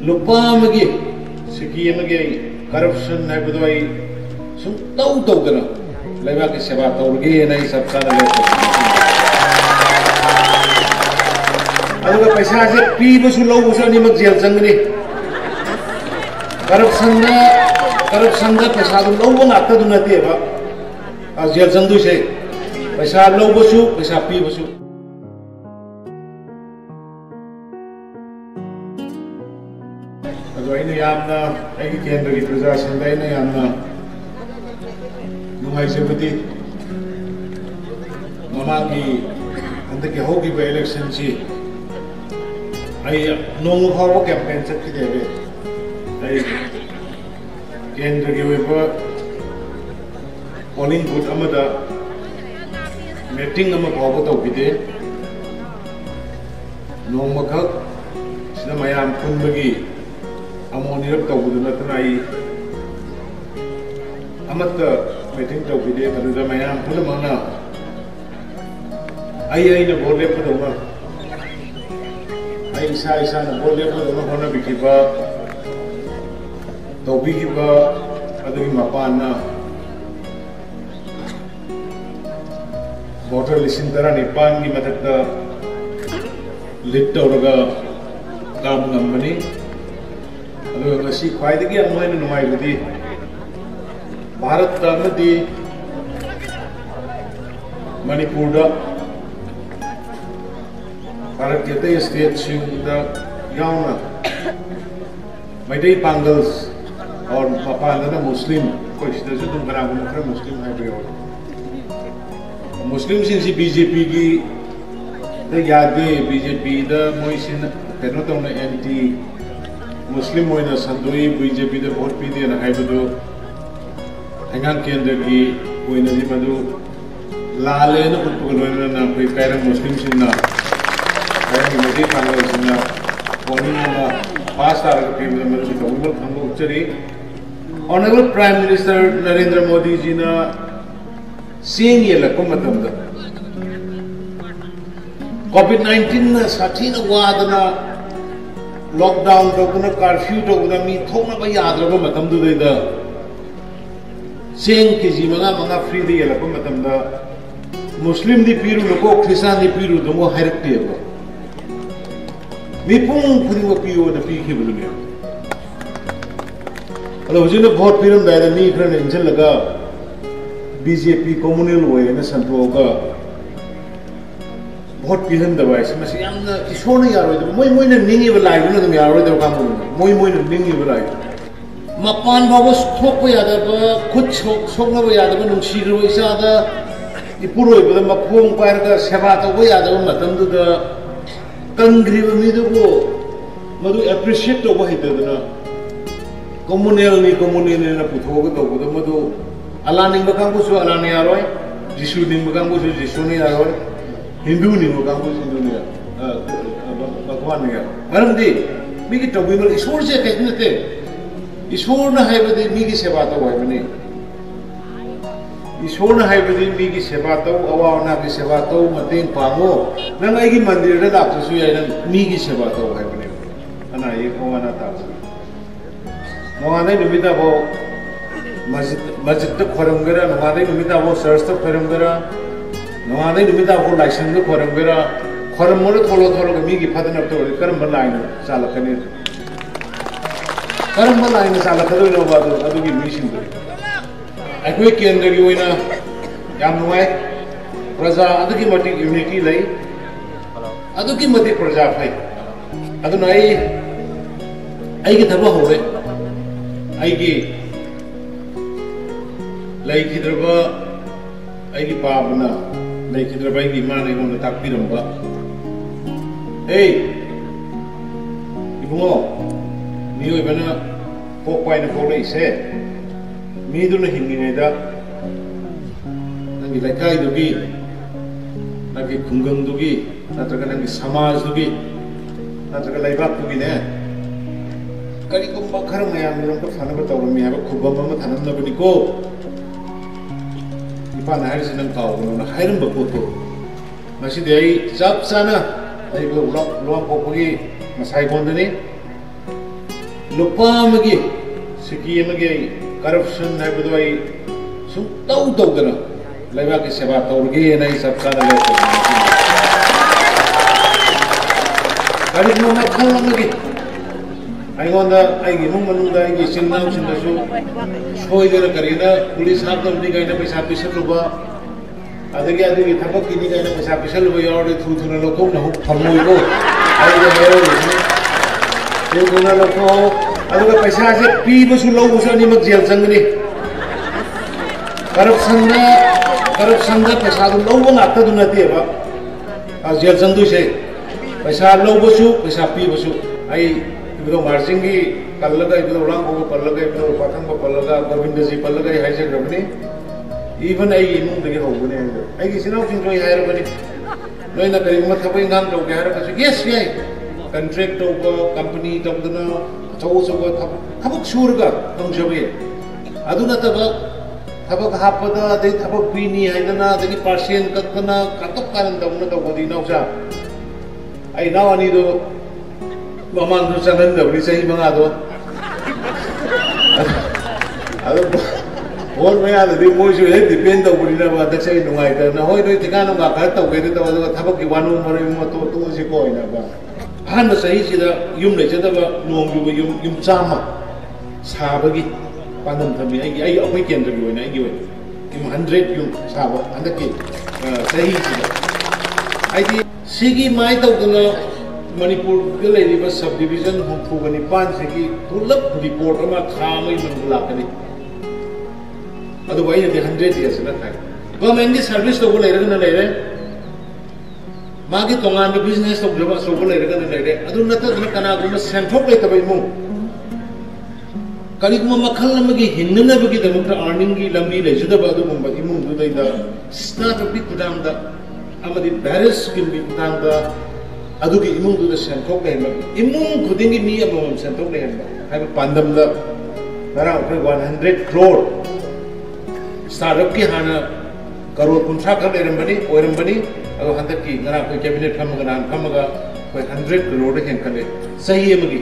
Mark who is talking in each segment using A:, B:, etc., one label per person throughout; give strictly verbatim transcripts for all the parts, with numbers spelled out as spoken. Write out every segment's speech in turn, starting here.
A: Lupa Siki corruption I would I some tau tokana. Levak is about Torgi and I subsana. I will say people who love animal jail sangri. Corruption corruption the Pesadu no one after the Nativa as jail sandu say. Pesa low basu, pesa pi basu. I am I can represent and I am Numai Sebati Mamaki and the Hoki by election. I know how campaigns at the I can give a polling good Amada meeting a Mabot of Pide No Makak Sinamayam Kumbagi. Among Europe, the Natanai Amata meeting to be there, and the Mayam Pulamana. I ain't a board for the one. I say, I san a board for the Mahona Bikiba, Tobikiba, Adimapana, Water Lissintara Nipan, Matata, Litoga, Tam Company. She quite again went in my with Bharat Tamadi Manipura Bharat Kete state shing the Yauna my day Pangals or Papa Muslim, which doesn't do Muslim hybrid. Muslims in the B J P, the Yade, B J P, the Moisin, Penotona anti. Muslim moina sandui B J P the vote P D and Haibudu Hangan Kendaki, Wina Dimadu Lale and Putugana, we parent Muslims in the Parent Pangals in the Ponina past our people, the woman from Uchari. Honorable Prime Minister Narendra Modi Jina seeing Yella Kumatamda COVID nineteen Satina Wadana. Lockdown tokuna curfew tokuna mi thokna ba yadraba matam du da seng kg manga manga free de yala pa matam da Muslim di piru loko Christian di piru dongo harakte ba mi pung khudi wa piyo na pi khibulu me alo jina vote piram da da ni khran injal laga B J P communal way na santo ga vote piram da wais masi yamna isona yaro da moi moi na ningi balai na dum yaro da kam moi moi na ningi balai mapan bawos thokpa yada ba khut sokna ba yada ba nungsi ro isa da ipuroi ba maphong par ga seba to ba yada ba matam du da kangri ba mi du bo madu appreciate to ba hita da na communal ni communal ni na putho ga to ba madu alaning ba kam ko so alani yaro jisu din ba kam ko so jisu ni yaro Hindu ni mo kamu Hindu ni ya, Bhagwan ni ya. Malam di, miki tobi mal Ishwar se kaitne te, Ishwar na hai badi miki seba to hai bani. Ishwar na hai badi miki seba to, awa na ki seba to, mating pango. Nang ay ki mandir na dap to suya nang miki seba to hai bani. Ana ye ko ana ta. Nongane numita bo masjid masjid to khoram gara, nongane numita bo church to khoram gara. No, I didn't have a license for a vera, Koramolo Tolo, Migi Padan to the Karambaline, Salakan. Karambaline is Salakado over the other mission. I quick in the Uina Yamway, Praza, Adukimati Unity lay, Adukimati Praza play. Adonai, I get a hole, I get like Hidraba, I get Babana. Like the baby man, I want to talk to them. Hey, if you know, you even a four point four days said, me do not him in it. And like I do be like a Kungan do be, not a kind of Samaj do be, not a like up to be there. Karikum Bakaram, I am not a fan of it. We have a Kubama and nobody go. Pan Harrison and Cow, Hiram Bapoto. Nasi Jab Sana, they will lock long Popoli, Masai Bondani, lupa magi siki magi corruption hai budai sum tau tau dana laiba ke seba taurge nai sab kana le kari mo makhal magi ai gonda ai gi mung manung da ai gi sinna sinna su soi dera karina police hab da ni gaina paisa pisa luba adagi adagi thabak kini gaina paisa pisa luba yorde thu thuna lokho na hu thamoi ko ai ge hero thu thuna lokho aduga paisa se pi busu lo busu ni mak jel changni corruption da corruption da paisa du lo bang atta du na te ba a jel chang du se paisa lo busu paisa pi busu ai ibro marjingi kallaga ibro rang ko pallaga ibro pathang ko pallaga govinda ji pallaga hai se grabni even ai imung de ho bune ai gi sinau sin roi hai rabani noi na kari ma thabai ngam do ga ra ka yes yai contract to ko company to dana chau chau ko thabak sur ga dong jabe aduna ta ba thabak hapada de thabak pini hai dana de percent katna katok karan dong na to bodi nau sa ai naw ani do Maman tu sangat dah beri saya bangga tu. Aduh, orang mana ada di moju ni depend tu beri nama ada saya nungai tu. Nah, hoi tu tiga nama kata tu beri tu ada thapak iwanu mari matu tu si koi nama. Han saya sih yum le jadi apa nuang juga yum yum sama, sahabat pandang kami. Ay ay apa yang kita buat? Ay buat yum hundred yum sahabat. Anda ki saya sih. Ay di segi mai tu kena Manipur ke lain bas subdivision humpu gani pan segi tulap report ama khamai manulakani adu wai de hundred years na thai government di service to boleh rena lere magi tongan de business to joba so boleh rena lere adu nata na kana guma senthok le tabai mu kali guma makhal namagi hinnana bagi da mukta earning gi lambi le juda ba adu mumba imung du dai da start up bit dam da amadi barriers kin bit dam da adugi imung du da senthok le ma imung khudingi mi amam senthok le ma hai pandam da nara ukre one hundred crore startup ki hana crore kunthra kha le rambani oirambani ado handak ki nara ko cabinet thamaga nan thamaga ko one hundred crore hen khale sahi amagi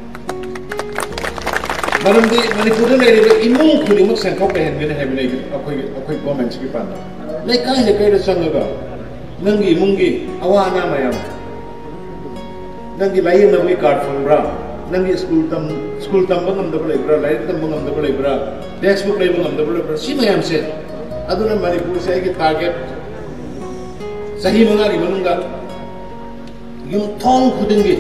A: maramdi manipur le re imung khuding mak senthok le hen gene hai bane akoi akoi government ki pan le kai he kai da sangaga nangi imungi awana mayam nangi lain nabi card phonebra nangi school tam school tam bangam da boleh bra lain tam bangam da boleh bra textbook lain bangam da boleh bra si mayam se aduna manipur se ki target sahi manga ri manunga yum thong khudingi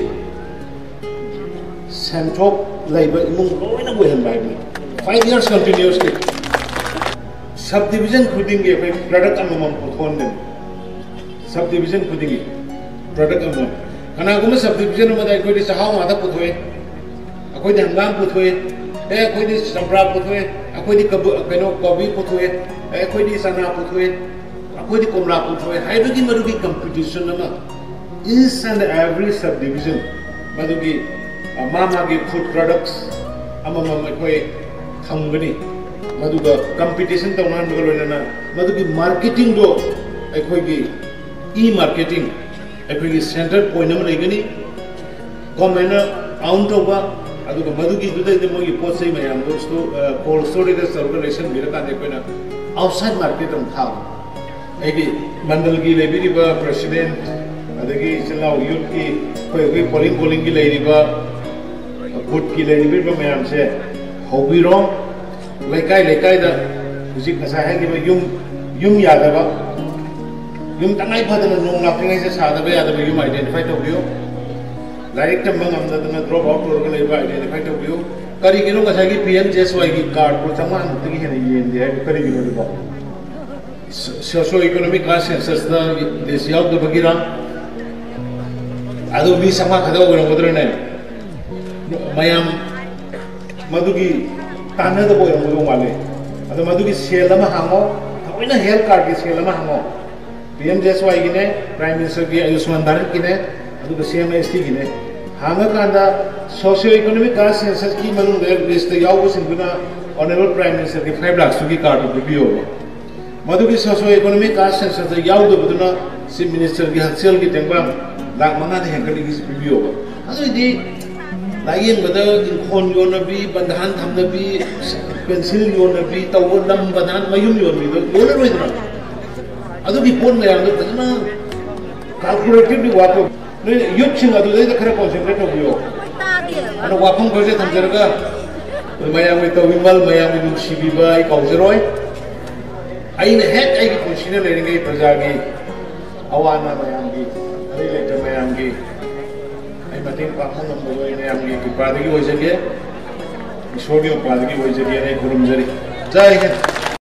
A: senthok laiba imung loina gohen bai five years continuously subdivision khudingi product amam puthon den subdivision khudingi product amam karena aku mesti subdivision rumah dah, aku di sahau mata putoi, aku di hanggang putoi, eh aku di sampra putoi, aku di kabu, keno kopi putoi, eh aku di sana putoi, aku di komla putoi. Hai bagi marugi competition nama. Each and every subdivision, marugi mama gi food products, ama mama aku thanggani, maruga competition tahu mana bagai mana, marugi marketing do, aku gi e-marketing. Actually, center point number like comment out of Aduga Maduki do the Mogi Posay, my am those to cold storage circulation, Miraka, outside market on town. Egi Mandalgi Labiriba, President, Adagi Chanao Yuki, Polling Polling Ladiba, good Kiladiba, my am say, how we wrong, like I like I the music as I had given Yum Yum Yadava. Yum tangai pada nung laping ay sa sada ba yada ba yum identify to view like tambang am da na drop out or gala ba identify to view kari gino ka sagi P M J S Y ki card ko tama an tigi hen yen de kari gino ba socio economic class census da des yaw da bagira adu mi sama khada go no bodre ne mayam madugi tanna da boy mo wale adu madugi selama hango oina health card ki selama hango P M J S Y gine, Prime Minister ki Ayushman Bharat gine, adu ka C M S T gine. Hanga kanda socio-economic class census ki manung der list yaw ko singuna Honorable Prime Minister ki five lakhs ki card of review. Madu ki socio-economic class census yaw do buduna Chief Minister ki Hatsel ki tengba lakh manga de hengkali ki review. Adu di लायेंबदा इंखोन योनबी बंधान थमनबी pencil योनबी तव लम बंधान मयुम योनबी दो योन रोइदना अदुगी पोन मयाम दो फजना कैलकुलेटिवली वापो ने युथ सिंग अदु दे खरा कॉन्सेंट्रेट होबियो अन वाफम खरजे थमजरगा मयाम वे तविमल मयाम वे नुसिबीबा आई काउजरोय आइने हेक आइगी पुसिने लेरिंगे प्रजागी अवाना मयाम की अरे लेटर मयाम की आई मतें पाखन नंबर मयाम की कृपादगी होई जगे ईश्वर की कृपादगी होई जगे ने गुरुमजरी जय हिंद।